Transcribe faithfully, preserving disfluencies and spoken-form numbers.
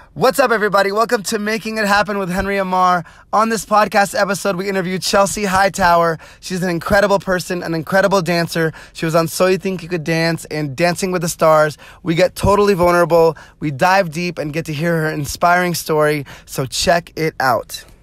What's up, everybody? Welcome to Making It Happen with Henry Ammar. On this podcast episode, we interviewed Chelsie Hightower. She's an incredible person, an incredible dancer. She was on So You Think You Could Dance and Dancing with the Stars. We get totally vulnerable. We dive deep and get to hear her inspiring story. So check it out.